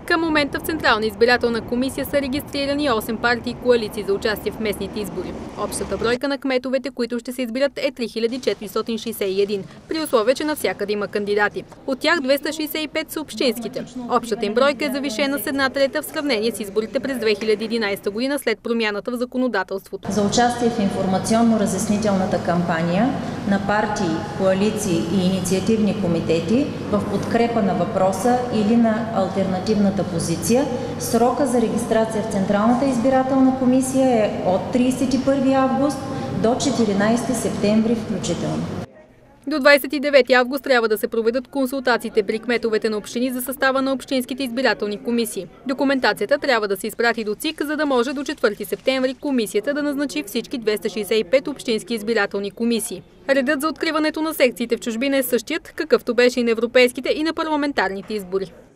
Към момента в Централна избирателна комисия са регистрирани 8 партии и коалиции за участие в местните избори. Общата бройка на кметовете, които ще се избират, е 3461, при условие, че навсякъде има кандидати. От тях 265 са общинските. Общата им бройка е завишена с 1/3 в сравнение с изборите през 2011 година след промяната в законодателството. За участие в информационно-разяснителната кампания на партии, коалиции и инициативни комитети в подкрепа на въпроса или на алтернативната позиция, срока за регистрация в Централната избирателна комисия е от 31 август до 14 септември включително. До 29 август трябва да се проведат консултациите при кметовете на общини за състава на общинските избирателни комисии. Документацията трябва да се изпрати до ЦИК, за да може до 4 септември комисията да назначи всички 265 общински избирателни комисии. Редът за откриването на секциите в чужбина е същият, какъвто беше и на европейските и на парламентарните избори.